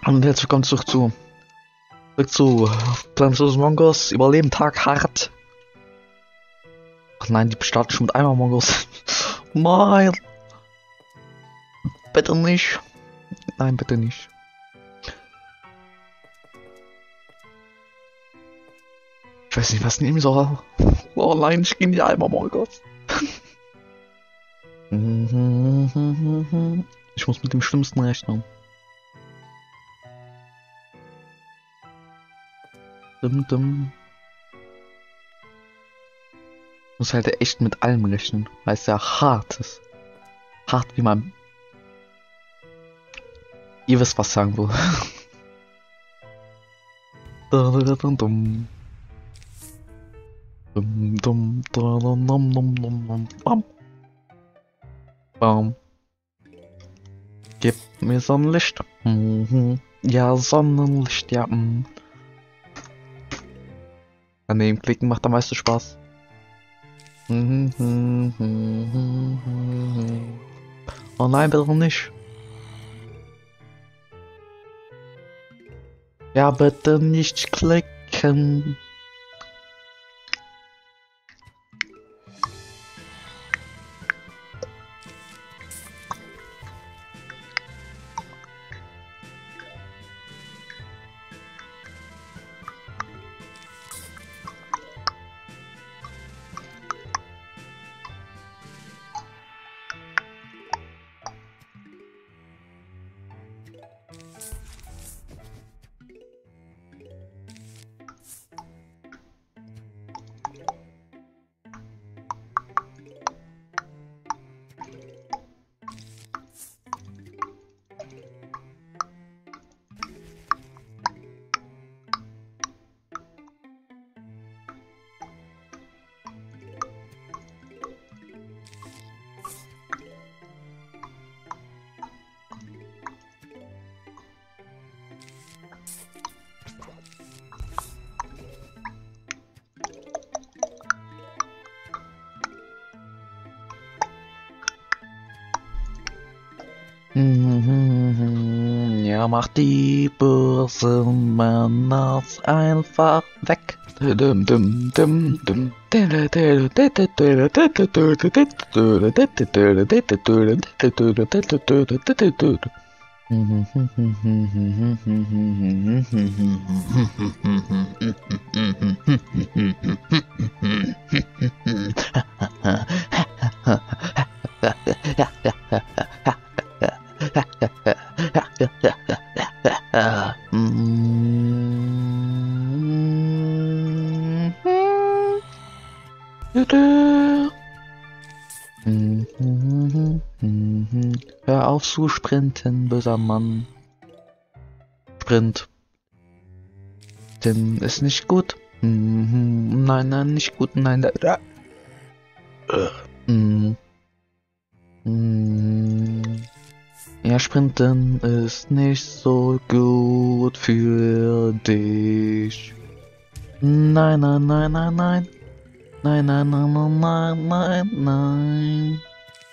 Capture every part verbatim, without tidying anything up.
Und herzlich willkommen zurück zu, zurück zu Plants vs. Mongols, Überleben Tag hart. Ach nein, die starten schon mit einmal Mongols. Nein. Bitte nicht. Nein, bitte nicht. Ich weiß nicht, was nehmen soll. Oh nein, ich gehe nicht einmal Mongols. Ich muss mit dem Schlimmsten rechnen. Dum, dum. Muss halt echt mit allem rechnen, weil es ja hart ist. Hart wie man. Ihr wisst, was ich sagen will. Dum, dum. Dum, dum, dum, dum, dum, dum, bam. Bam. Gib mir Sonnenlicht. Mhm. Ja, Sonnenlicht, ja. Mhm. Daneben klicken macht am meisten Spaß. Oh nein, bitte nicht. Ja, bitte nicht klicken. Ja, mach die bösen Männer einfach weg. Dum, dum, dum, dum. Hör auf zu sprinten, böser Mann. Sprint. Denn ist nicht gut. Nein, nein, nicht gut. Nein, da. Ja, Sprinten ist nicht so gut für dich. Nein, nein, nein, nein, nein. Nein, nein, nein, nein, nein, nein, nein.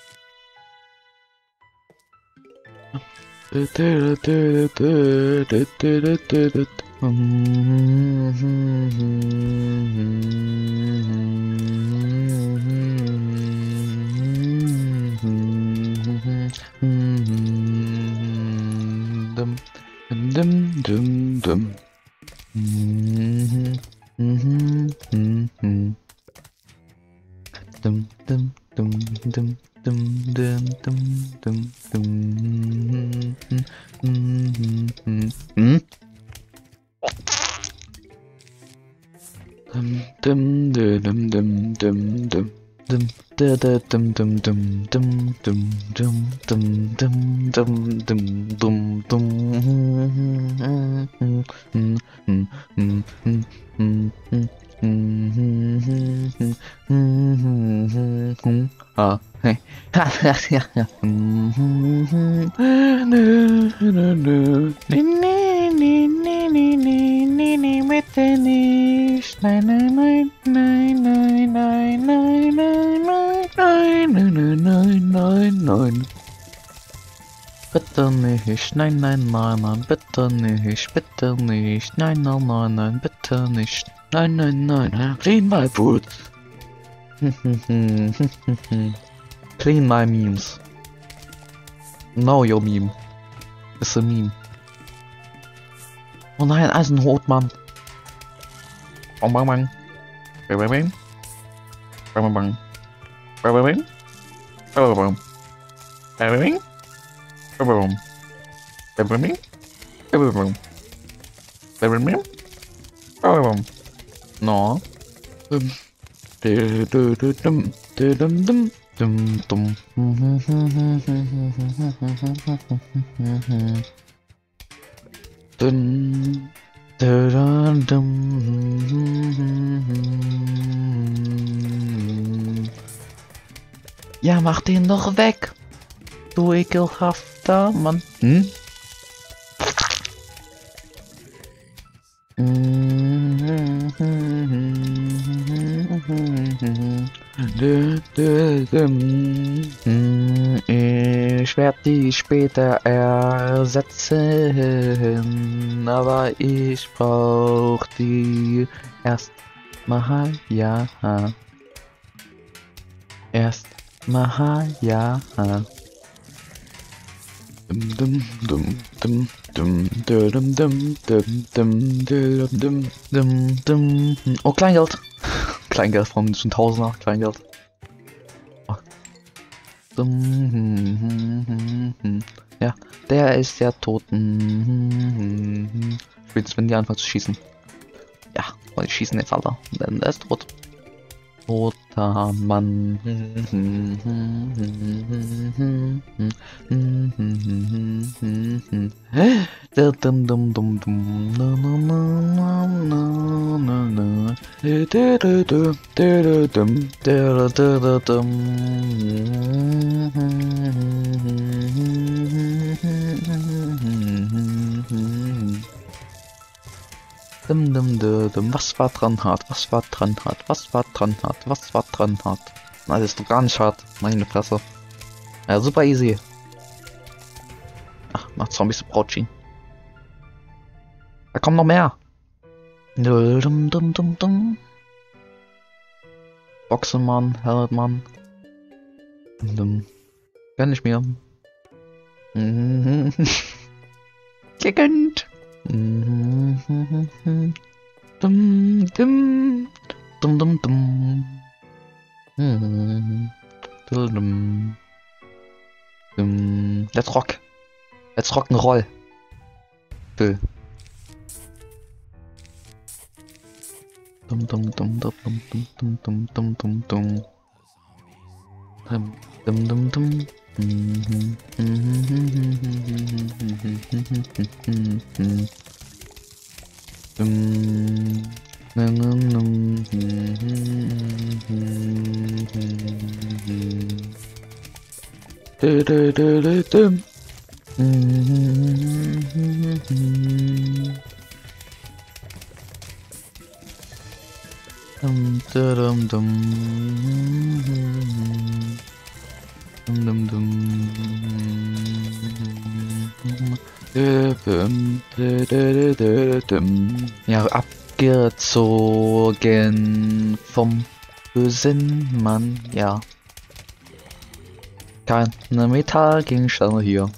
Dum, dum, dum, dum. Dum, dum, dum, dum, dum, dum, dum, dum, dum, dum, dum, dum, dum. Dum da da dum dum dum dum dum dum dum dum dum dum dum dum ah hey bitte nicht nein nein nein nein nein nein nein nein nein nein nein nein nein nein bitte nicht, nein, nein, nein, nein, bitte nicht, bitte nicht, nein, nein, nein, nein, bitte nicht, nein, nein, nein, nein, clean my boots. Clean my memes. No, your meme. Ist ein Meme. Oh nein, Eisenhutmann. Bang bang bang. Bang bang bang. Bang bang bang. Bang bang bang. Bang bang bang. Bang bang bang. Bang bang bang. Bang bang bang. Bang bang bang. Bang bang bang. Bang bang bang. No. Dum dum dum dum dum dum dum. Dun, dun, dun, ja, mach den doch weg, du ekelhafter Mann. Hm? Ich werde die später ersetzen, aber ich brauch die erst mal, ja. Erst mal, ja. Dum dum dum dum dum dum dum dum dum dum dum dum. Oh, Kleingeld. Kleingeld von schon Tausender, Kleingeld. Ja, der ist ja tot. Spätestens wenn die anfangen zu schießen. Ja, weil die schießen jetzt, Alter. Denn der ist tot. Toter Mann. Dum dum dum dum. Dum dum dum dum. Was war dran hart? Was war dran hart? Was war dran hart? Was war dran hart? Nein, das ist doch gar nicht hart. Meine Fresse. Ja, super easy. Ach, macht Zombies Brautschi. Da kommt noch mehr. Dum dum dum dum. Boxenmann, Helmetmann. Dum. Gönn ich mir. Mhm. Gegönnt. Dum dum dum dum dum dum dum dum. Let's rock. Let's rock and roll. Dum dum dum dum dum dum dum dum dum dum dum dum dum. Dum dum. Ja, abgezogen vom bösen Mann, ja. Keine Metallgegenstände hier.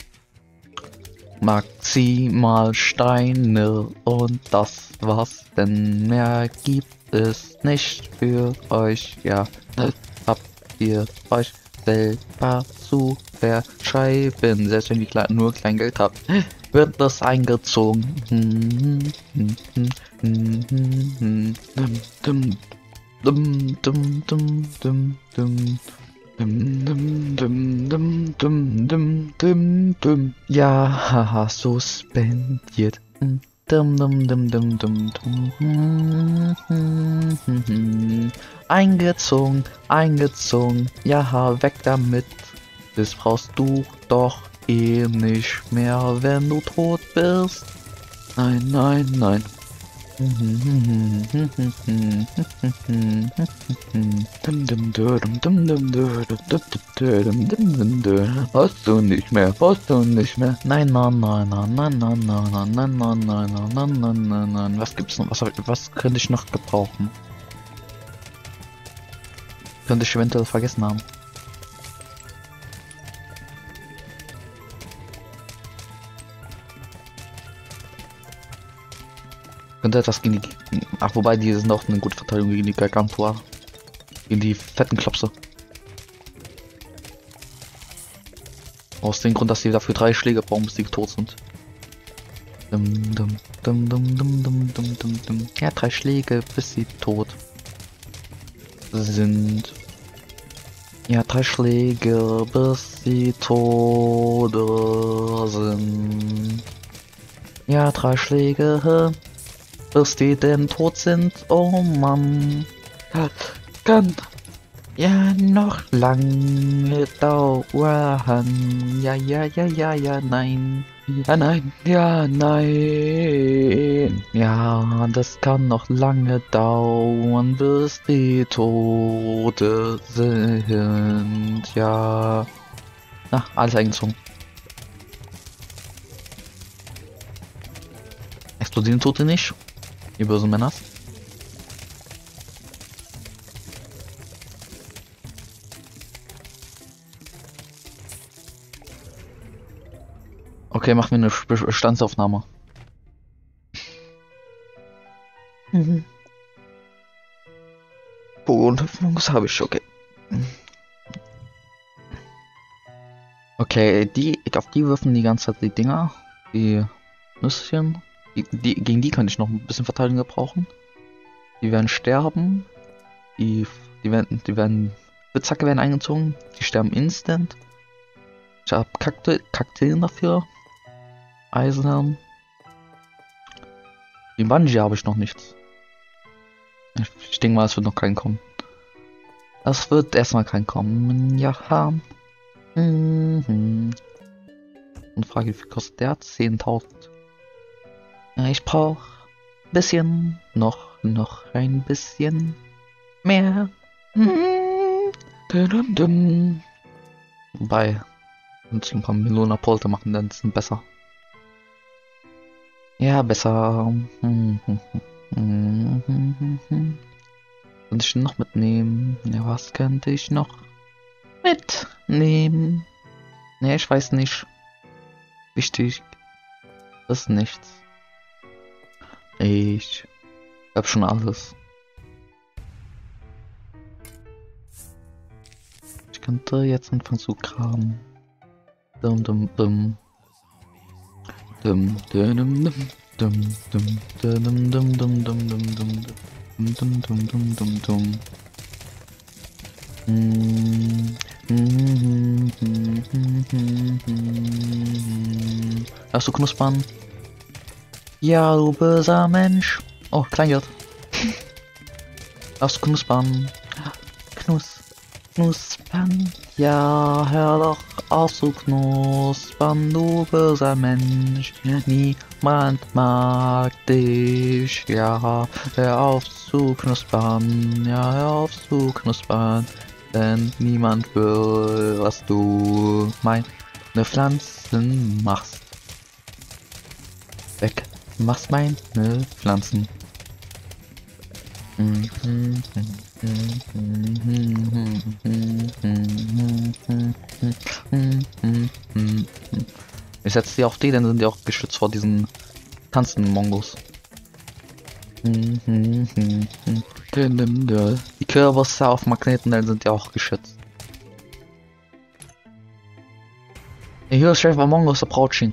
Maximal Steine und das was denn mehr gibt es nicht für euch, ja. Habt ihr euch selber zu verschreiben, selbst wenn ihr klein, nur Kleingeld habt, wird das eingezogen. Ja, haha, suspendiert. Dum dum dum dum dum dum. Eingezogen, eingezogen, ja, weg damit. Das brauchst du doch eh nicht mehr, wenn du tot bist. Nein, nein, nein. Hast du nicht mehr, hast du nicht mehr. Nein, nein, nein, nein, nein, nein, nein, nein, nein, nein, nein, nein, nein, nein, nein, nein. Was gibt's noch? Was, hab ich- was könnte ich noch gebrauchen? Könnte ich eventuell vergessen haben. Könnte etwas gegen die... Ach, wobei, die sind auch eine gute Verteidigung gegen die Gargantua. Gegen die fetten Klopse. Aus dem Grund, dass sie dafür drei Schläge brauchen, bis sie tot sind. Dum, dum, dum, dum, dum, dum, dum, dum, dum. Ja, drei Schläge, bis sie tot sind. Ja, drei Schläge, bis sie tot sind. Ja, drei Schläge, bis die denn tot sind. Oh Mann. Kann ja noch lange dauern. Ja, ja, ja, ja, ja, nein. Ja, nein, ja, nein. Ja, das kann noch lange dauern, bis die Tote sind. Ja. Na, alles eingezogen. Explodieren Tote nicht. Die bösen Männer. Okay, machen wir eine Bestandsaufnahme. Mhm. Und das habe ich, okay. Okay, die, auf die würfen die ganze Zeit die Dinger, die Nüsschen. Die, die, gegen die kann ich noch ein bisschen Verteidigung gebrauchen. Die werden sterben. Die, die werden, die werden, Spitzhacke werden eingezogen. Die sterben instant. Ich habe Kakte, Kakteen dafür. Eisenhelm. Die Bungee habe ich noch nichts. Ich, ich denke mal, es wird noch kein kommen. Es wird erstmal kein kommen. Ja. Mhm. Und Frage, wie viel kostet der? zehntausend. Ja, ich brauche ein bisschen. Noch, noch ein bisschen mehr. Mhm. Dum, dum. Wobei, wenn ich ein paar Millionen Polte machen, dann ist es besser. Ja, besser. Hm, hm, hm, hm, hm, hm. Könnte ich noch mitnehmen? Ja, was könnte ich noch mitnehmen? Ne, ich weiß nicht. Wichtig ist nichts. Ich hab schon alles. Ich könnte jetzt anfangen zu graben. Dum dum dum. Dum dum dum dum dum dum dum dum dum dum dum dum dum dum dum dum dum. Hast du Knuspern? Ja, du böser Mensch. Oh, Kleingeld. Hast du Knuspern? Knus, Knuspern. Ja, hör doch auf zu knuspern, du böser Mensch. Niemand mag dich. Ja, hör auf zu knuspern. Ja, hör auf zu knuspern. Denn niemand will, was du meine Pflanzen machst. Weg, machst meine Pflanzen. Ich setze die auf die, dann sind die auch geschützt vor diesen tanzenden Mongos. Die Kürbisse auf Magneten, dann sind die auch geschützt. Hier ist Chef Mongos approaching.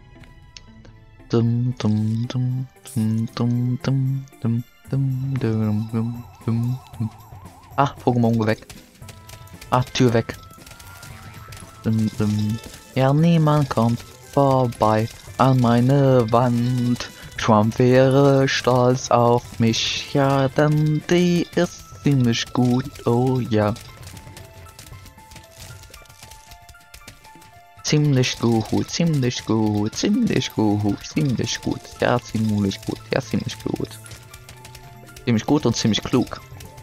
Dum dum dum dum dum dum dum dum dum dum dum dum. Ah, Pokémon weg. Ah, Tür weg. Dum dum. Ja, niemand kommt vorbei an meine Wand. Trump wäre stolz auf mich, ja, denn die ist ziemlich gut, oh ja. Ziemlich gut, ziemlich gut, ziemlich gut, ziemlich gut, ja, ziemlich gut, ja, ziemlich gut. Ziemlich gut und ziemlich klug.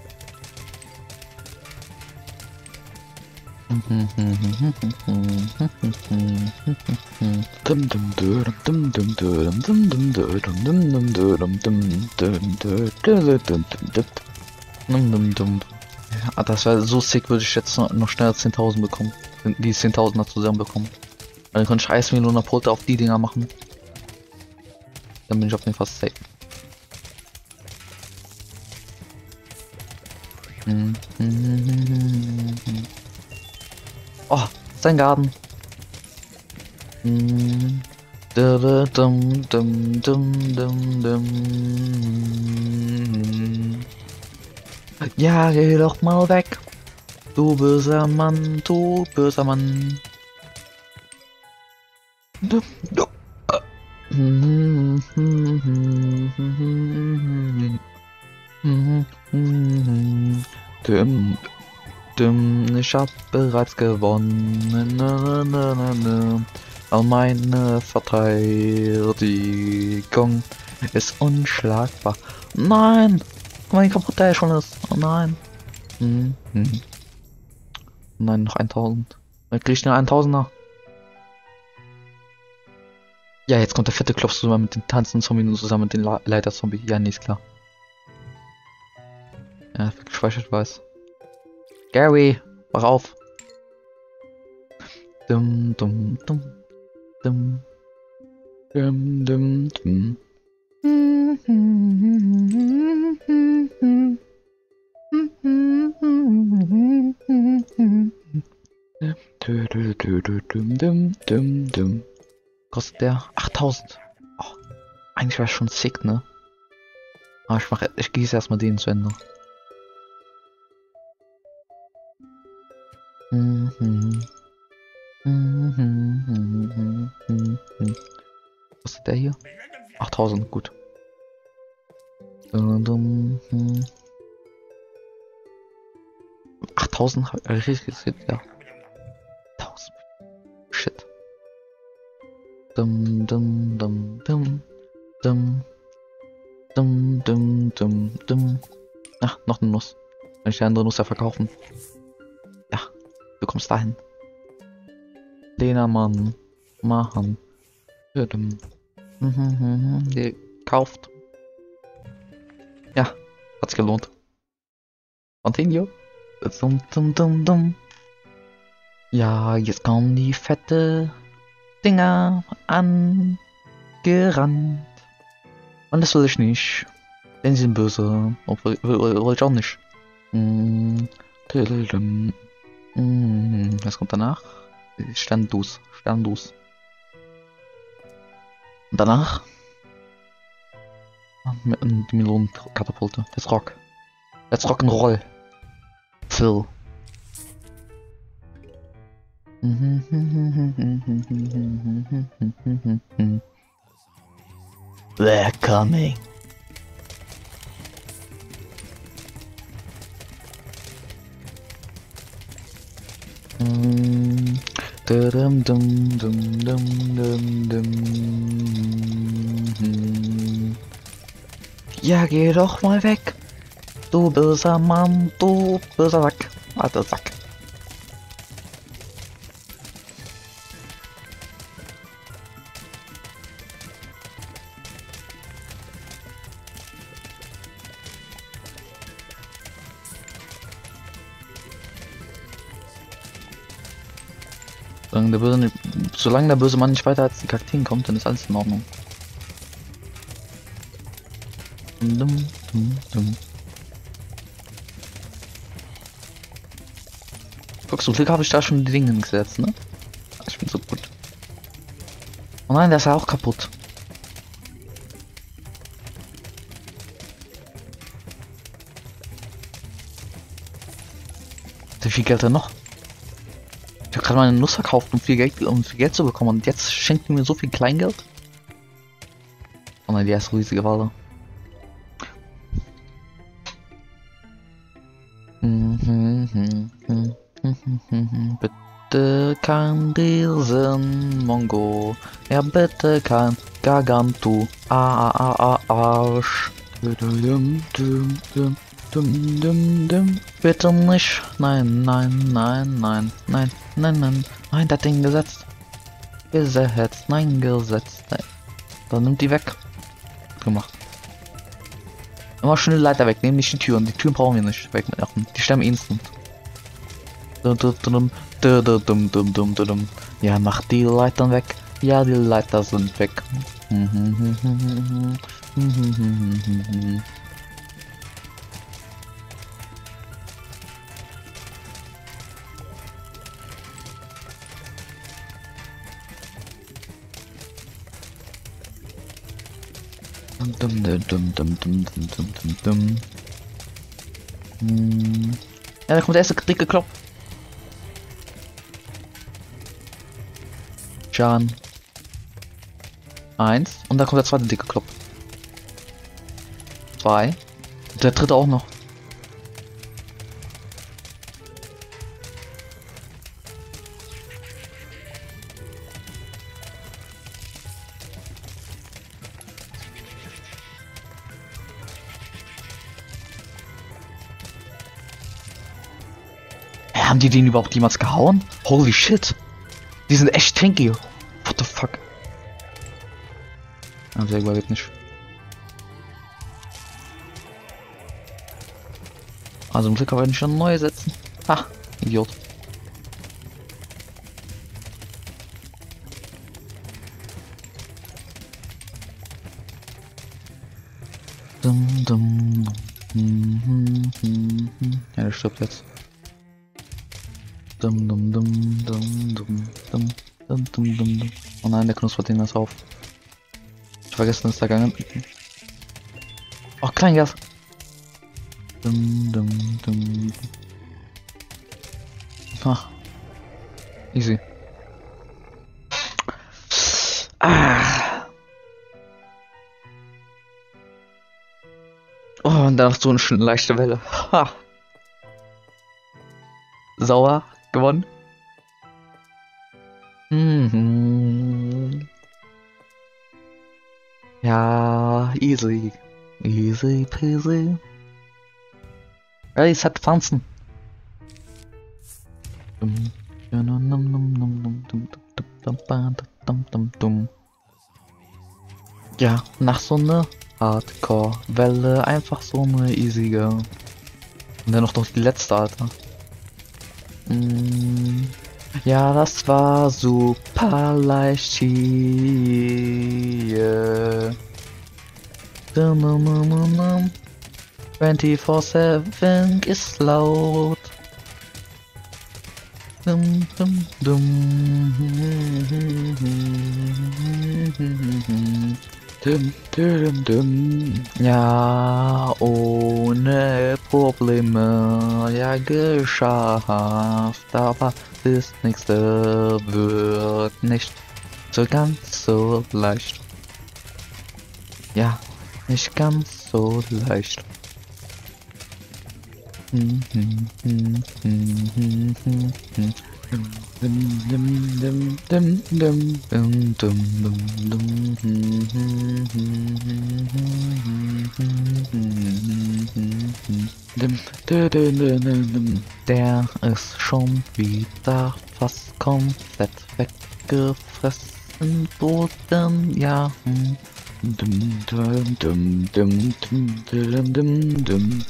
Ah, das wäre so sick, würde ich jetzt noch, noch schneller zehntausend bekommen. Die zehntausender zusammen bekommen. Dann könnte ich Eismeloner Brote auf die Dinger machen. Dann bin ich auf jeden Fall safe. Oh, sein Garten. Ja, geh doch mal weg. Du böser Mann, du böser Mann. Du, du. Düm, düm, ich hab bereits gewonnen. Na, na, na, na. All meine Verteidigung ist unschlagbar. Nein! Guck mal, wie kaputt der schon ist. Oh nein. Hm, hm. Nein, noch eintausend. Dann krieg ich nur eintausender. Ja, jetzt kommt der fette Klopf zusammen mit den tanzenden Zombie und zusammen mit den Le Leiter-Zombie. Ja, nee, ist klar. Ja, gespeichert weiß. Gary, wach auf. Dum, dum, dum, dum. Dum, dum, dum. Kostet der achttausend. Oh, eigentlich war es schon sick, ne? Aber ich mache, ich gieße erstmal den zu Ende. Was ist der hier? achttausend, gut. achttausend, richtig gesehen, ja. tausend. Shit. Dum dum dum dum dum dum dum dum dum. Ach, noch eine Nuss. Kann ich die andere Nuss ja verkaufen? Ja, du kommst dahin. Lena, Mann. Machen. Gekauft. Ja, hat's gelohnt. Continue. Dum, dum, dum, dum. Ja, jetzt kommen die fette Dinger angerannt. Und das will ich nicht. Denn sie sind böse. Obwohl, will ich auch nicht. Mm, mm, was kommt danach? Sterndus. Sterndus. Und danach? Die Melonenkatapulte. Let's rock. Let's rock'n'roll. Phil. They're coming. Dum dum dum dum dum dum. Ja, geh doch mal weg. Du böser Mann, du böser Sack. Alter Sack. Solange der, böse, solange der böse Mann nicht weiter als die Kakteen kommt, dann ist alles in Ordnung. Dum, dum, dum. Guck, so Glück habe ich da schon die Dinge gesetzt, ne? Ich bin so gut. Oh nein, der ist ja auch kaputt. Wie viel Geld denn noch? Ich habe gerade meine Nuss verkauft, um viel Geld, um viel Geld zu bekommen, und jetzt schenkt die mir so viel Kleingeld. Oh nein, die erste riesige Wale. Bitte kein Riesen-Mongo. Ja, bitte kein Gargantu. Ah, ah, ah, Arsch. Dum, dum, dum, dum, dum, dum. Bitte nicht. Nein, nein, nein, nein, nein, nein, nein. Nein, das Ding gesetzt. Gesetzt, nein, gesetzt. Nein. Dann nimmt die weg. Gemacht. Immer schön die Leiter wegnehmen, nicht die Türen. Die Türen brauchen wir nicht wegmachen. Die sterben instant. Ja, mach die Leitern weg. Ja, die Leiter sind weg. Dum, dum, dum, dum, dum, dum, dum, dum. Hm. Ja, da kommt der erste dicke Klopf. Jan. Eins. Und da kommt der zweite dicke Klopf. Zwei. Und der dritte auch noch. Haben die den überhaupt jemals gehauen? Holy shit. Die sind echt tanky. What the fuck? Ah, der überlebt nicht. Also im Glück kann ich schon neu setzen. Ha, Idiot. Dum, dum, dum, dum, dum, dum. Ja, der stirbt jetzt. Dum, dum, dum, dum, dum, dum, dum, dum, dum. Oh nein, der knuspert den das auf. Ich vergessen, ist da gegangen. Oh, Kleingas. Dum, dum, dum. Ah. Easy. Ah. Oh, und dann noch so eine schöne leichte Welle. Ha. Sauer. Gewonnen. Mhm. Ja, easy. Easy peasy. Ja, es hat Pflanzen. Ja, nach so einer Hardcore-Welle einfach so eine easige. Und dann noch, noch die letzte, Alter. Ja, das war super leicht hier. vierundzwanzig sieben ist laut. Dum, dum, dum. Dum, dum, dum. Ja, ohne Probleme, ja geschafft, aber das nächste wird nicht so ganz so leicht. Ja, nicht ganz so leicht. Hm, hm, hm, hm, hm, hm, hm. Der ist schon wieder fast komplett weggefressen worden, ja. Dum dum dum dum dum dum dum dum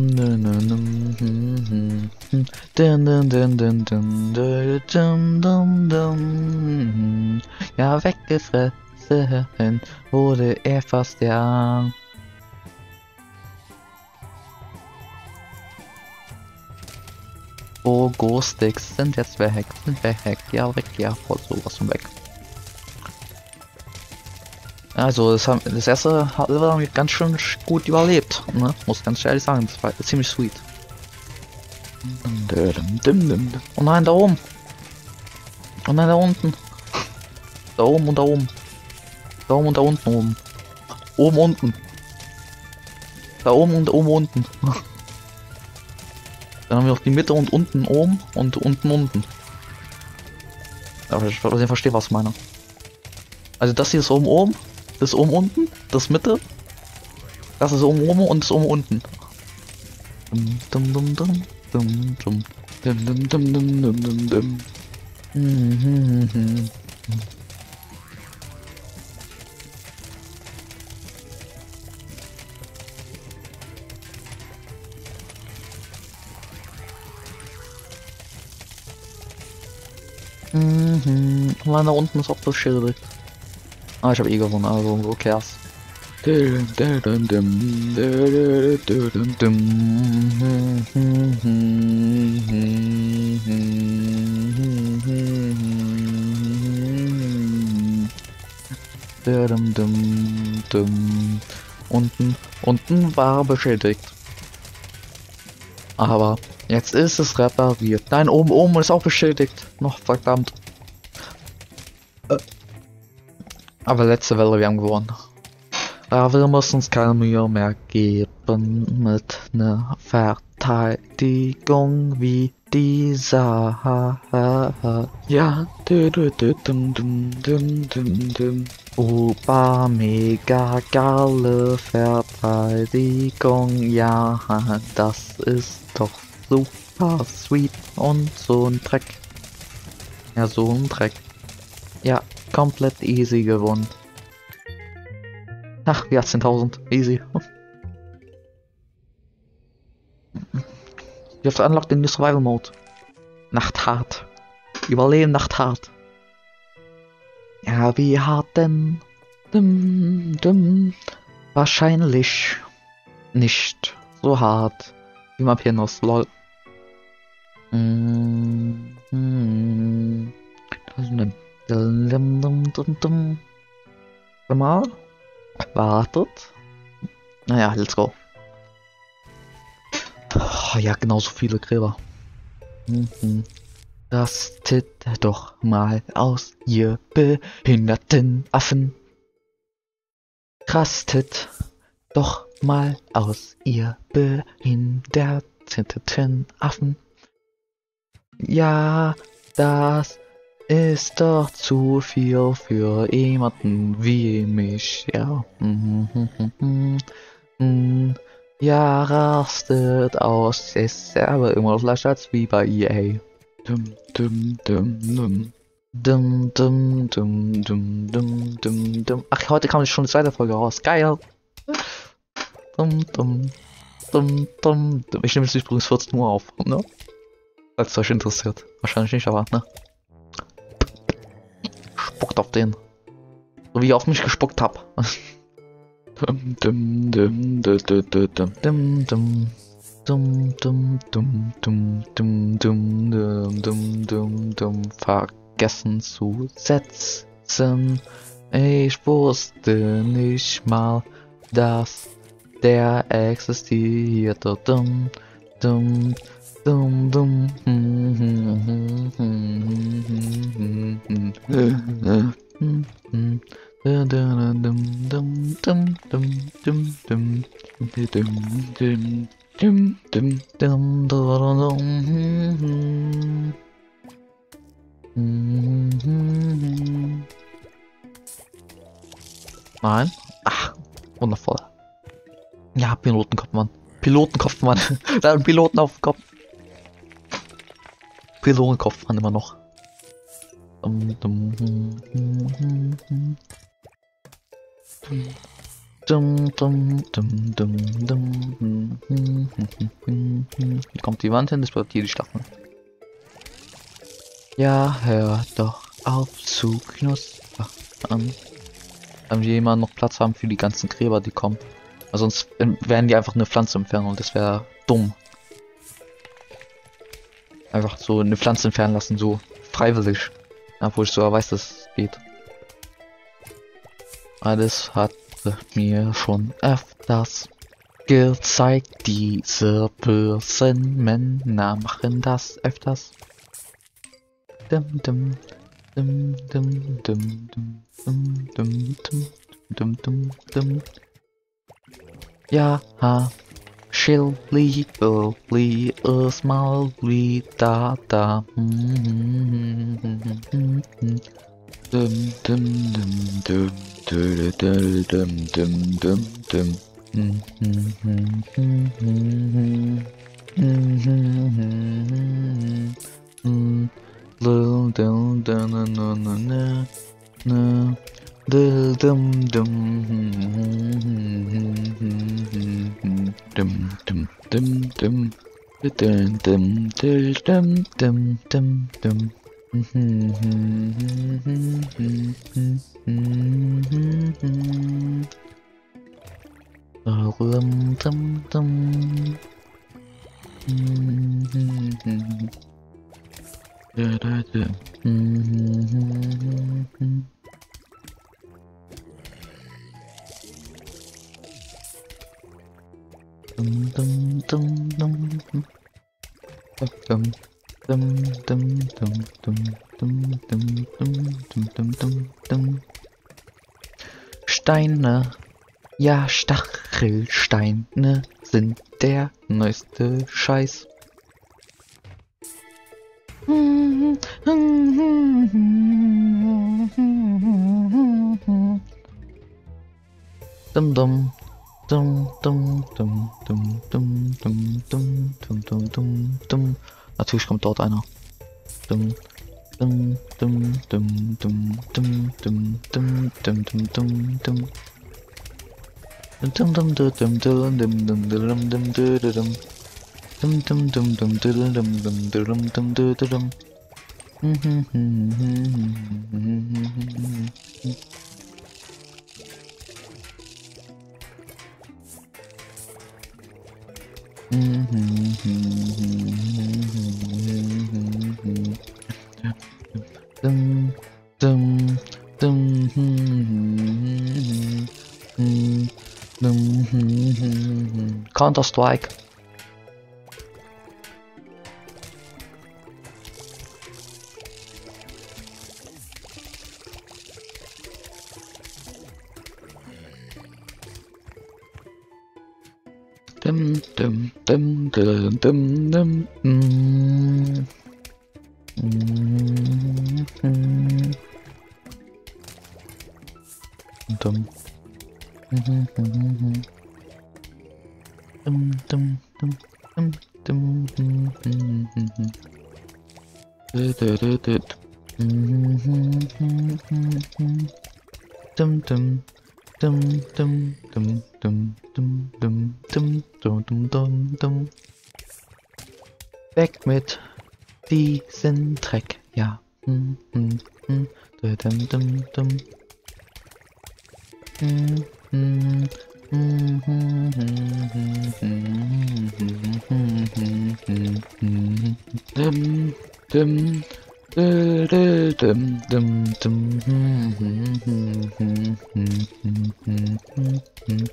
dum dum dum. Ja, weggefressen wurde er fast, ja. Oh, Ghost-Sticks sind jetzt weg, sind weg, ja, weg, ja, voll sowas von weg. Also das, haben, das erste Level haben wir ganz schön gut überlebt, ne? Muss ganz ehrlich sagen, das war ziemlich sweet. Oh nein, da oben! Oh nein, da unten! Da oben und da oben! Da oben und da unten oben! Oben unten! Da oben und oben unten! Dann haben wir noch die Mitte und unten oben und unten unten. Aber ich wollte verstehen, was ich meine. Also das hier ist oben oben, das ist oben unten, das Mitte, das ist oben oben und das oben unten. Dum, dum, dum, dum, dum, dum, dum, dum, dum, dum, dum, dum. Mhm. Mhm. Weil da unten ist auch beschädigt. Ah, ich habe eh gewonnen, also who cares. Unten, unten war beschädigt. Aber jetzt ist es repariert. Nein, oben, oben ist auch beschädigt. Noch verdammt. Äh. Aber letzte Welle, wir haben gewonnen. Aber wir müssen uns keine Mühe mehr geben mit einer Verteidigung wie dieser. Ja, dü dü dü dum dum dum dum dum. Ober mega geile Verteidigung, ja, das ist doch super sweet und so ein Dreck. Ja, so ein Dreck. Ja, komplett easy gewonnen. Ach, wie achtzehntausend. Easy. You have to unlock the new survival mode. Nacht hart. Überleben Nacht hart. Ja, wie hart denn? Dum, dum. Wahrscheinlich nicht so hart wie man Pianos, lol. Mm, mm. Dum, dum, dum, dum, dum. Mal. Wartet. Naja, let's go. Oh, ja, genauso viele Gräber. Mhm. Rastet doch mal aus, ihr behinderten Affen. Rastet doch mal aus, ihr behinderten Affen. Ja, das ist doch zu viel für jemanden wie mich, ja. Ja, rastet aus, ist aber immer noch leichter als wie bei E A. Dum, dum, dum, dum. Dum, dum, dum, dum, dum, dum, dum. Ach, heute kam schon die zweite Folge raus. Geil! Dum, dum, dum, dum, dum. Ich nehme jetzt übrigens vierzehn Uhr auf, ne? Falls es euch interessiert. Wahrscheinlich nicht, aber, ne? Spuckt auf den. So wie ihr auf mich gespuckt habt. Dum, dum, dum, dum, dum, dum, dum, dum. Dum, dum, dum, dum, dum, dum, dum, dum, dum, dum, vergessen zu setzen. Ich wusste nicht mal, dass der existierte. Dum, dum, dum, dum. Dum, dum, dum, dum, dum, dum, dum, dum. Dum, dum, dum, dum, dum. Nein. Ach, wundervoll. Ja, Pilotenkopf, Mann. Pilotenkopf, Mann. Da hat ein Piloten auf dem Kopf. Pilotenkopf, Mann, immer noch. Dum, dum, dum, dum. Dum, dum, dum, dum, dum. Hier kommt die Wand hin, das wird hier die Staffel. Ja, hör doch auf zu knuspern. Wenn wir jemand noch Platz haben für die ganzen Gräber, die kommen. Weil sonst werden die einfach eine Pflanze entfernen und das wäre dumm. Einfach so eine Pflanze entfernen lassen, so freiwillig. Obwohl ich sogar weiß, dass es geht. Alles hat mir schon öfters gezeigt, diese bösen Männer machen das öfters. Dum, dum, dum, dum, dum, dum, dum, dum, dum, dum, dum, dum. Ja, ha, Chilly, Billy, a smiley, da da. Dum dum dum dum dum dum dum dum dum. Little dum dum dum dum dum. Dum dum dum dum dum dum dum dum dum dum dum dum. Dum dum dum. Da da da. Dum dum dum dum dum dum dum dum dum dum dum dum dum dum dum. Steine, ja Stachelsteine sind der neueste Scheiß. Dum dum. Dum dum dum dum dum dum dum dum dum dum dum. Natürlich kommt dort einer. Dum dum dum dum dum dum dum dum dum dum dum dum. Dum dum dum dum dum dum dum dum dum dum dum. Dum dum dum dum dum dum dum dum dum dum. Dum dum dum dum. Counter Strike. Dum dum dum dum dum dum. Mm. Mm-hmm. Dum. Mm-hmm. Dum dum dum dum dum. Mm-hmm. Da da da da. Mm-hmm. Dum dum dum dum dum dum dum dum dum dum dum dum dum. Weg mit diesen Dreck, ja. Hm, hm, hm. Dum, dum, dum. Hm, hm, hm, hm, hm, hm, dum, dum, dum, dum, dum, dum, hm, hm, hm, hm, hm, hm, hm, hm, hm.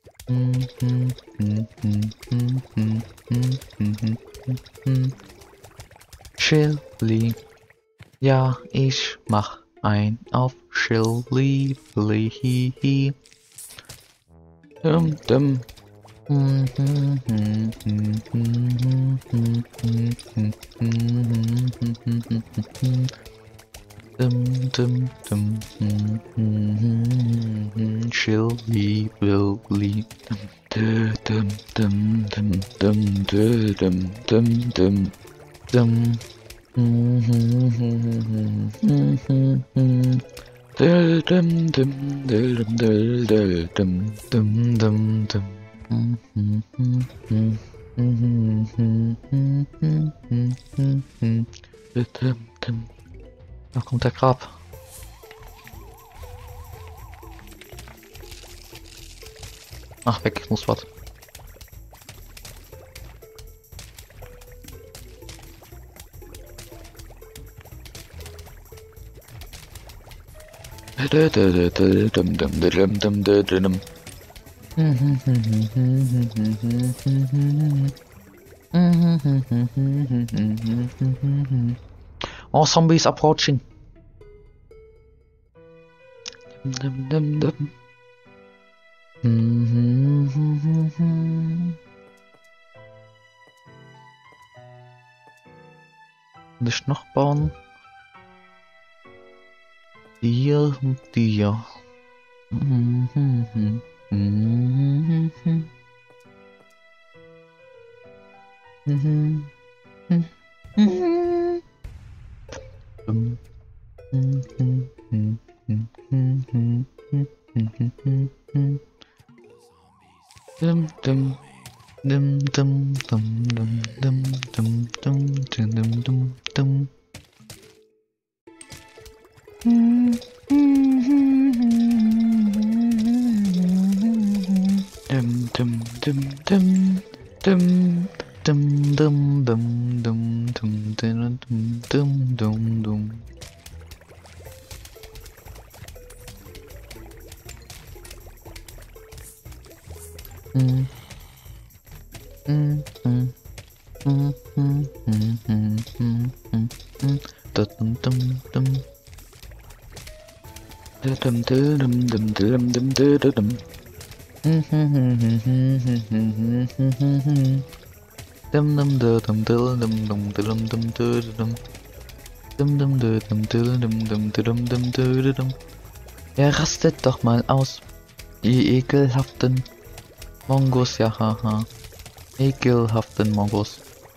Chili, ja, ich mach ein auf Chili, Chili. Dum dum. Dum dum dum. Chili, Willy. Dum dum dum dum dum dum dum dum dum. Dum dum dum dum dum dum dum. Da kommt der Grab. Ach, weg, ich muss was. Oh, zombies approaching. Dum, dum, dum. Nicht noch bauen. Hier und dir. Mhm, mhm, mhm, mhm. Mhm, mhm, mhm. Dum, mhm, mhm, mhm, mhm, mhm, mhm, mhm, mhm. Dum, dum, dum, dum, dum, dum, dum, dum, dum, dum, dum, dum. Dum, dum, dum, dum, dum, dum, dum, dum, dum, dum, dum, dum, dum, dum. Mm, mm, mm, mm, mm, mm, mm, mm, mm, mm. Dum, dum, dum. Dum, dum, dum, dum, dum, dum, dum, dum. Dum, dum, dum, dum, dum, dum, dum, dum, dum. Dum, dum, dum, dum, dum, dum, dum, dum, dum, dum. Ja, rastet doch mal aus, ihr ekelhaften Mongos, ja, haha. Ekelhaften Mongos.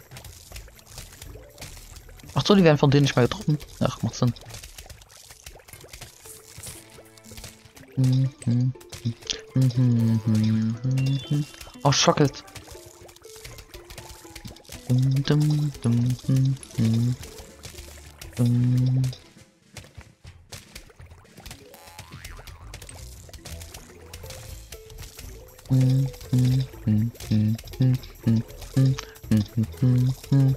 Ach so, die werden von denen nicht mehr getroffen. Ach, macht Sinn. Mhm, mhm, mhm, mhm, mhm. Oh, schockelt. Dum, dum, dum, dum, dum, dum. Mhm, mhm, mhm, mhm, mhm, mhm, mhm, mhm, mhm.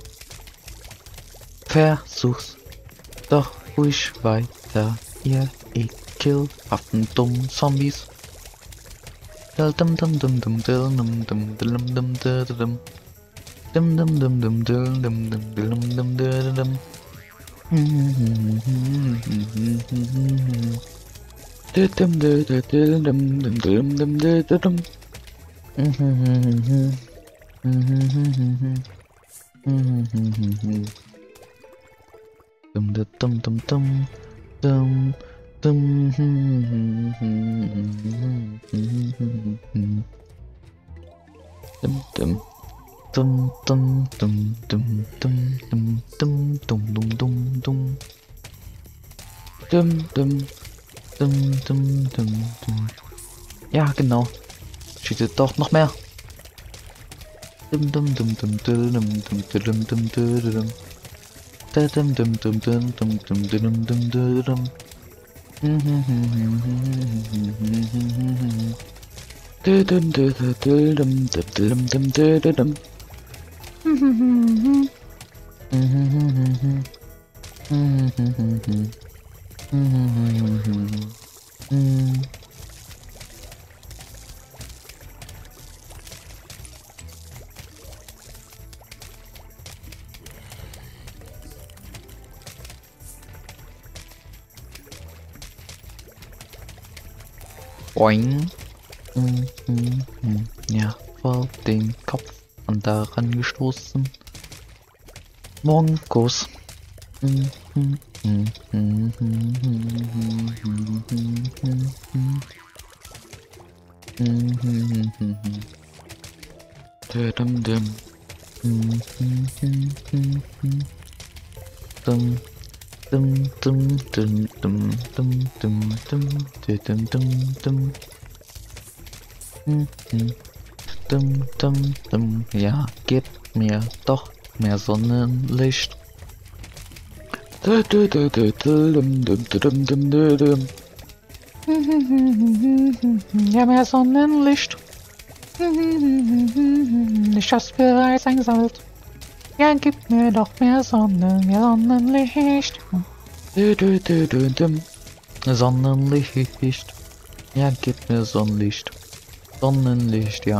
Versuch's doch ruhig weiter, ihr ekelhaften dummen Zombies. Dum dum dum dum dum dum dum dum dum dum. Dum dum dum dum dum dum dum dum dum dum dum. Dum dum dum dum dum dum dum dum dum. Dum dum dum dum dum dum dum. Dum dum. Dum dum dum dum dum dum dum dum dum dum dum. Dum dum dum dum dum dum. Ja, genau. Schießt doch noch mehr. Dum dum dum dum dum dum dum dum dum dum. Dum dum dum dum dum dum dum dum dum dum. Dum dum dum dum dum dum dum dum. Boing. Ja, vor den Kopf und daran gestoßen. Mongos. Dum dum. Dum dum dum dum dum dum dum dum dum dum dum. Dum dum dum. Ja, gib mir doch mehr Sonnenlicht. Dum dum dum dum dum dum dum. Ja, mehr Sonnenlicht. Ich hab's bereits eingesammelt. Ja, gib mir doch mehr Sonne, mehr Sonnenlicht. Sonnenlicht. Ja, gib mir Sonnenlicht. Sonnenlicht, ja.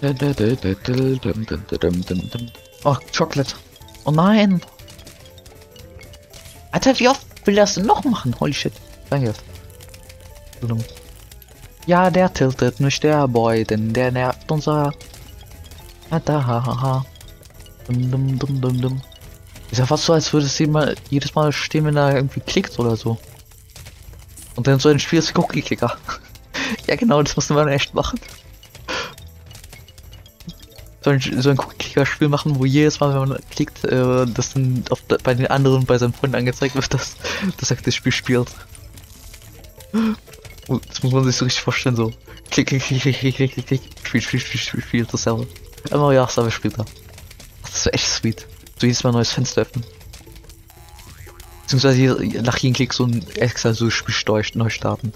Oh, Chocolate. Oh nein. Alter, wie oft will das denn noch machen? Holy shit. Danke. Ja, der tiltet nicht der Boy, denn der nervt unser. Da, hahaha. Dum, dum, dum, dum, dum. Ist ja fast so, als würde es mal, jedes Mal stehen, wenn er irgendwie klickt oder so. Und dann so ein Spiel ist Cookie-Clicker. Ja genau, das muss man echt machen. So ein, so ein Cookie-Clicker-Spiel machen, wo jedes Mal, wenn man klickt, äh, das dann auf, bei den anderen, bei seinen Freunden angezeigt wird, dass, dass er das Spiel spielt. Und das muss man sich so richtig vorstellen, so. Klick, klick, klick, klick, klick, klick, klick, Spiel, Spiel, Spiel, Spiel, Spiel, das selber. Immer ja, selber spielt er. Das ist echt sweet. So jedes Mal ein neues Fenster öffnen. Beziehungsweise hier, nach jedem Klick so ein extra so Spiel neu starten.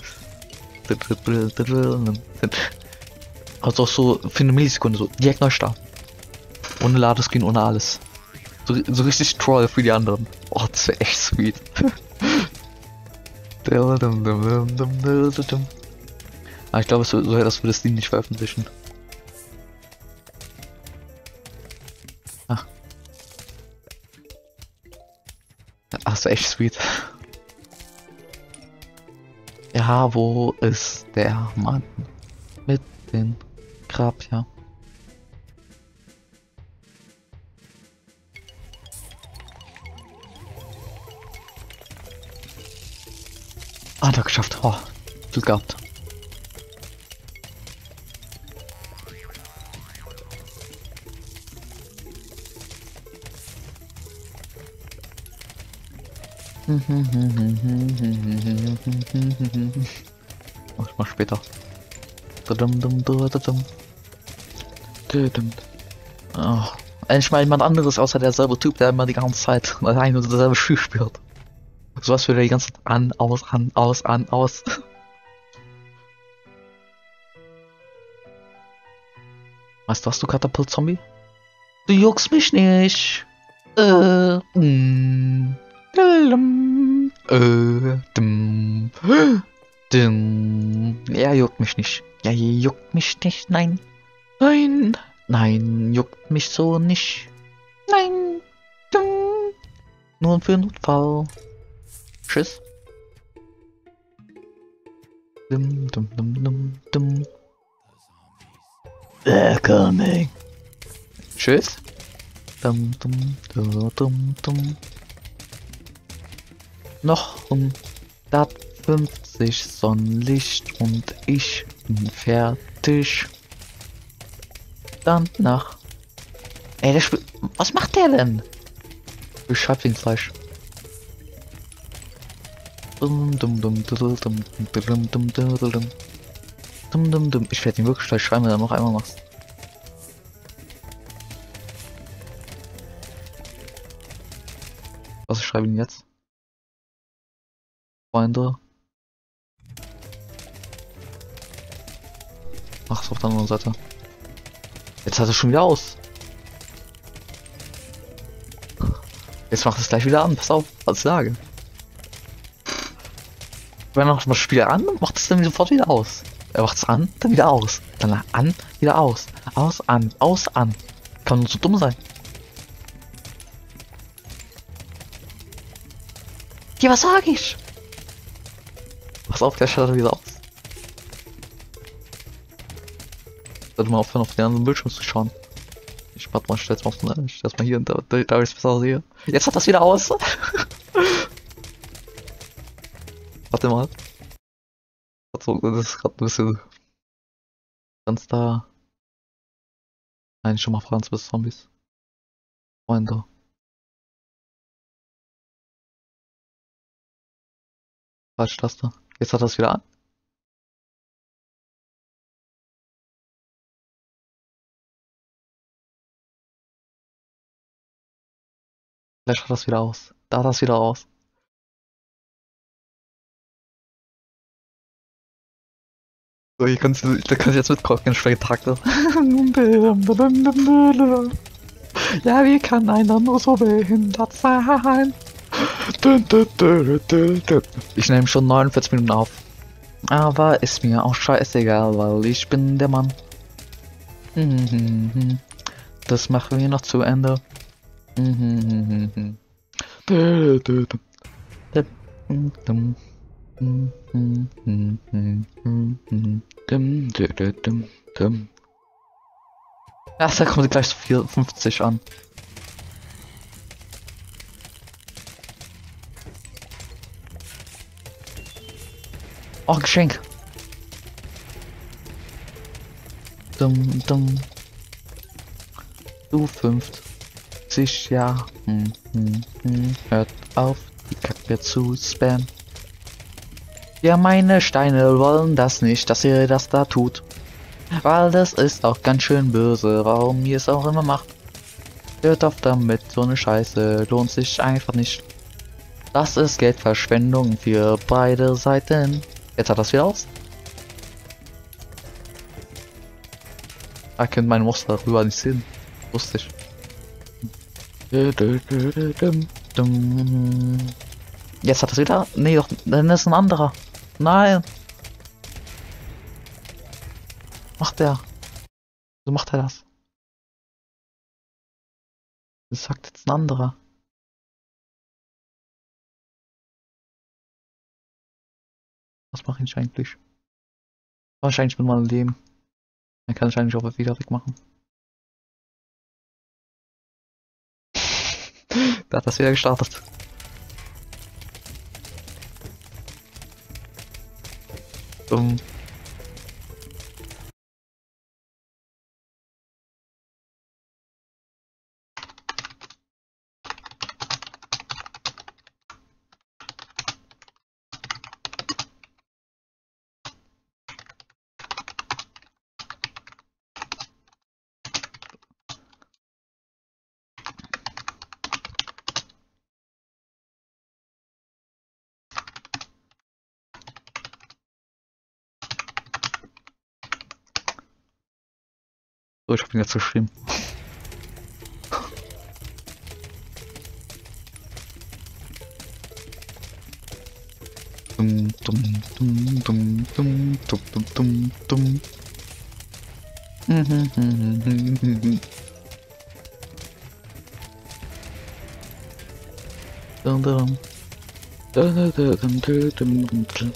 Also auch so für eine Millisekunde so direkt neu starten. Ohne Ladescreen, ohne alles. So, so richtig Troll für die anderen. Oh, das wäre echt sweet. Aber ich glaube, so, so das würde Steam nicht veröffentlichen. Ah. Ach, das ist echt sweet. Ja, wo ist der Mann mit den Grab, ja. Ah, da geschafft. Oh, Glück gehabt. Mach ich mal später. Oh, endlich mal jemand anderes außer derselbe Typ, der immer die ganze Zeit ein und dasselbe Spiel spielt. So was für die ganze Zeit an, aus, an, aus, an, aus. Weißt du was, du Katapult-Zombie? Du juckst mich nicht. Äh, mm. Äh, dim. Dim. Er juckt mich nicht. Ja, ihr juckt mich nicht. Nein. Nein. Nein, juckt mich so nicht. Nein. Dim. Nur für Notfall. Tschüss. Dum, dum, dum, dum, dum. They're coming. Tschüss. Dum, dum, dum, dum, dum. Noch hundertfünfzig Sonnenlicht und ich bin fertig. Danach. Ey, der Spiel. Was macht der denn? Ich schreib ihn falsch. Dum, dum, dum, dum, dum, dum, dum, dum, dum. Dum, dum, dum. Ich werde ihn wirklich gleich schreiben, wenn du noch einmal machst. Was ich schreibe ihn jetzt? Freunde. Ach, ist auf der anderen Seite. Jetzt hat er schon wieder aus. Jetzt macht es gleich wieder an. Pass auf, was ich sage. Wenn er noch das Spiel an, macht es dann sofort wieder aus. Er macht es an, dann wieder aus. Dann an, wieder aus. Aus, an, aus, an. Kann nur so dumm sein. Ja, was sag ich? Pass auf, der schaut wieder aus. Sollte mal aufhören, auf den anderen Bildschirm zu schauen. Ich warte mal, stell's mal auf den, ich stell's mal hier, da, da, da ich es besser sehe. Jetzt hat das wieder aus. Warte mal. Das ist gerade ein bisschen. Ganz da. Nein, schon mal Franz bis Zombies. Freunde. Falsche Taste. Jetzt hat das wieder an. Vielleicht hat das wieder aus. Da hat das wieder aus. So, hier kannst du, da kannst du jetzt mitgucken, schwere Takte. Ja, wie kann einer nur so behindert sein? Ich nehme schon neunundvierzig Minuten auf. Aber ist mir auch scheißegal, weil ich bin der Mann. Mhm. Das machen wir noch zu Ende. Mhm. Ach, da kommt gleich vierundfünfzig an. Oh, Geschenk. Dumm, dumm. Du fünfzig, ja. Hm, hm, hm. Hört auf, die Kacke zu spammen. Ja, meine Steine wollen das nicht, dass ihr das da tut. Weil das ist auch ganz schön böse, warum ihr es auch immer macht. Hört auf damit, so eine Scheiße lohnt sich einfach nicht. Das ist Geldverschwendung für beide Seiten. Jetzt hat das wieder aus. Ich könnte mein Muster darüber nicht sehen. Lustig. Jetzt hat das wieder. Nee, doch, dann ist ein anderer. Nein. Macht der. So macht er das. Das sagt jetzt ein anderer. Was mache ich eigentlich? Wahrscheinlich mit meinem Leben. Dann kann ich eigentlich auch wieder wegmachen. Da hat das wieder gestartet. Um. So, ich hab ihn jetzt geschrieben. Dum, dum, dum, dum, dum, dum, dum, dum, dum. Mhm, mhm, mhm, mhm. Dum, dum. Da, da, da, dum, dum, dum, dum, dum.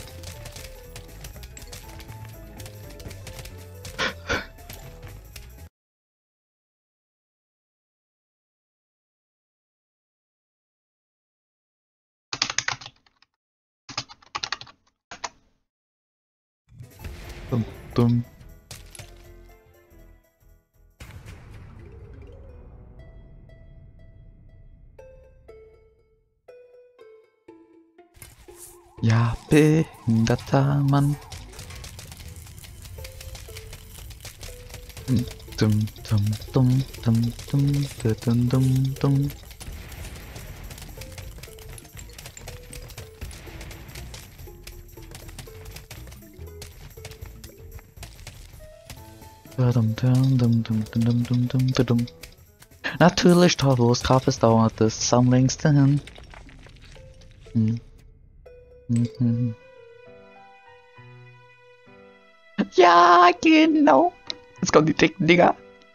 Dum, dum. Ja, behinderter Mann. Dum, dum, dum, dum, dum, dum, dum, dum, dum. Dum, dum, dum, dum, dum, dum, dum, dum, dum. Natürlich torlos gab es dauert es am längsten hin. Hm. Mhm. Ja, genau. Jetzt kommen die dicken Dinger.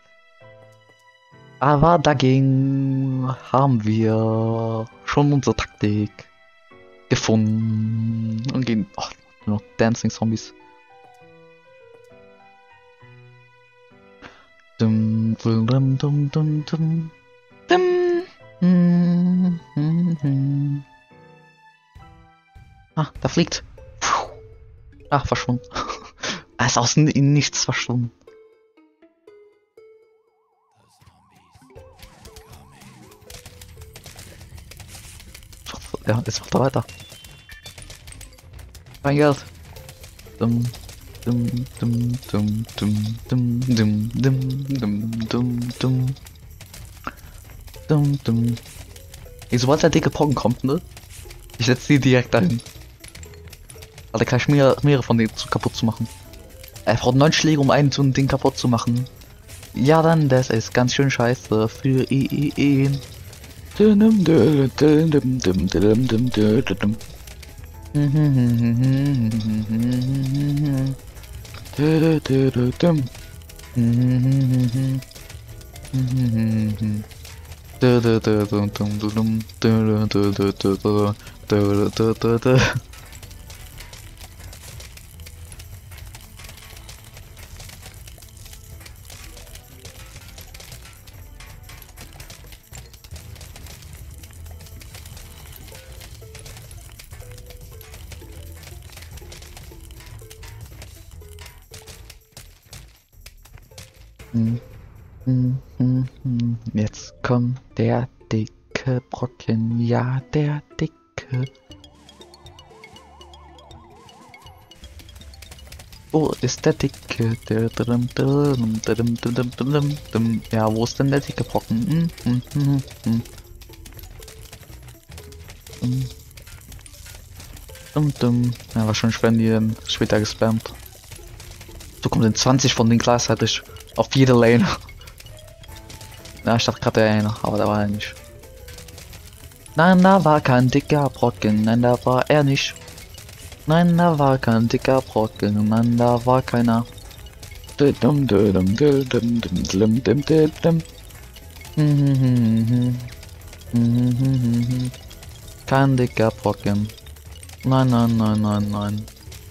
Aber dagegen haben wir schon unsere Taktik gefunden und gehen. Oh, nur noch Dancing Zombies. Dum, dum, dum, dum, dum, dum. Dum. Mm, mm, mm. Ah, da fliegt. Puh. Ach, verschwunden. Er ist aus in nichts verschwunden. Ja, jetzt macht er weiter. Mein Geld. Dum, dum, dum, dum, dum, dum, dum, dum, dum, dum, dum. Dum, dum. Ey, sobald der dicke Poggen kommt, ne? Ich setze die direkt dahin. Weil da kann ich mehr, mehrere von denen zu kaputt zu machen. Er braucht neun Schläge, um einen so ein Ding kaputt zu machen. Ja, dann, das ist ganz schön scheiße für I I E. Mhm. Mhm. Du, du, du, du, du, du, du, du, du, du, du, du, du, du, du, du. Hm, hm, hm, hm. Jetzt kommt der dicke Brocken, ja, der dicke. Wo ist der dicke? Der, dum, dum, dum, dum, dum, dum, dum, dum. Ja, wo ist denn der dicke Brocken? Hm, hm, hm, hm, hm. Dum, dum. Ja, wahrscheinlich werden die dann später gespammt. So kommt in zwanzig von den gleichzeitig auf jede Lane. Ja, ich dachte gerade der eine, aber da war er nicht. Nein, da war kein dicker Brocken, nein, da war er nicht. Nein, da war kein dicker Brocken, nein, da war keiner. Dum, dum, dum, dum, dum, dum, dum, dum, dum. Mhm, mhm, mhm. Kein dicker Brocken. Nein, nein, nein, nein, nein.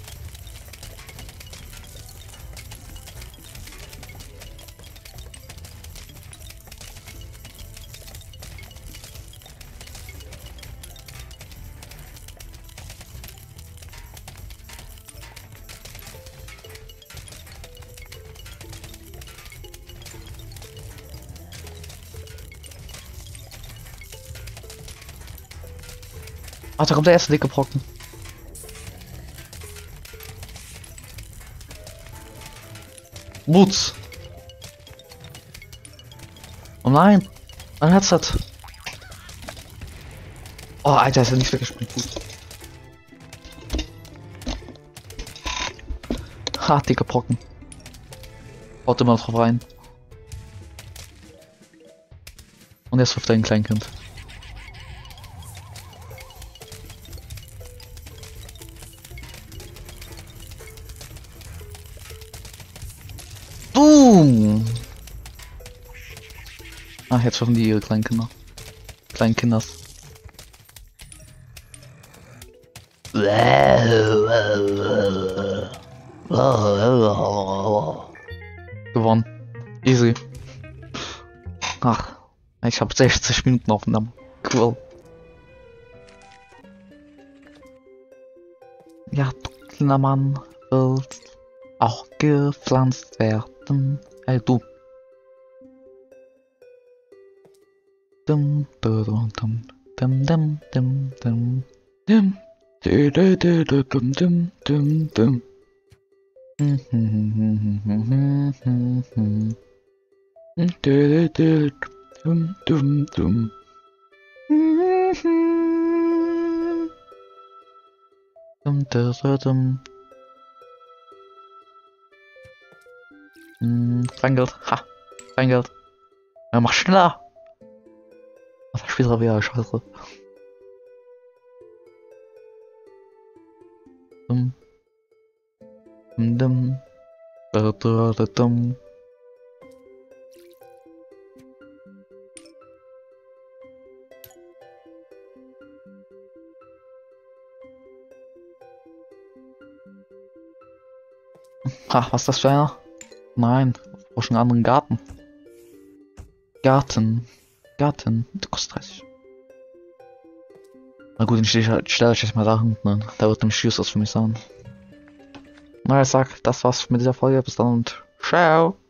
Ach, da kommt der erste dicke Brocken. Wutz. Oh nein. Ein Headset. Oh, Alter, ist ja nicht weggespielt. Gut. Ha, dicke Brocken. Haut immer drauf rein. Und jetzt wirft er ein Kleinkind. Boom! Ah, jetzt schaffen die ihre Kleinkinder. Kleinkinders. Gewonnen. Easy. Ach, ich habe sechzig Minuten Aufnahme. Cool. Ja, du kleiner Mann willst auch gepflanzt werden. Hey, du. Dum, dum, dum, dum, dum, dum, dum, dum. Du, du, du, du, dum, dum, dum, dum. Dum, du, du, du, dum, dum, dum. Dum, du, du, dum. Hm, Kleingeld. Ha. Kleingeld. Ja, mach schneller. Was später wieder, scheiße. Dum. Dum, dum. Da, da, da, dum. Ha, was ist das für einer? Nein, ich brauche einen anderen Garten. Garten. Garten. Der kostet dreißig. Na gut, den stelle ich, stell ich jetzt mal da hinten. Da wird nämlich Schluss aus für mich sein. Na, ich sag, das war's mit dieser Folge. Bis dann und ciao.